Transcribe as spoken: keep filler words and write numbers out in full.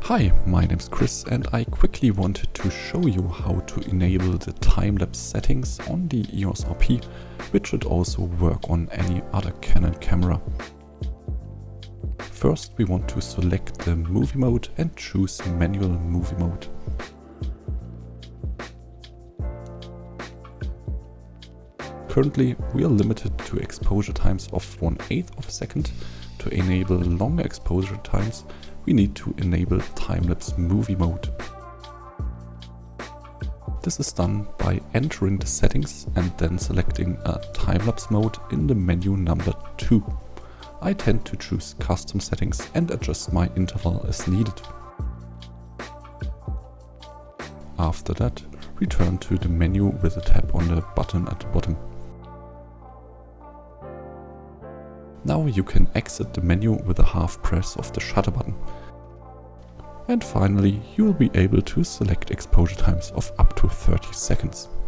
Hi, my name's Chris and I quickly wanted to show you how to enable the time-lapse settings on the E O S R P, which should also work on any other Canon camera. First we want to select the movie mode and choose manual movie mode. Currently we are limited to exposure times of one eighth of a second. To enable longer exposure times, we need to enable time-lapse movie mode. This is done by entering the settings and then selecting a time-lapse mode in the menu number two. I tend to choose custom settings and adjust my interval as needed. After that, return to the menu with a tap on the button at the bottom. Now you can exit the menu with a half press of the shutter button. And finally, you will be able to select exposure times of up to thirty seconds.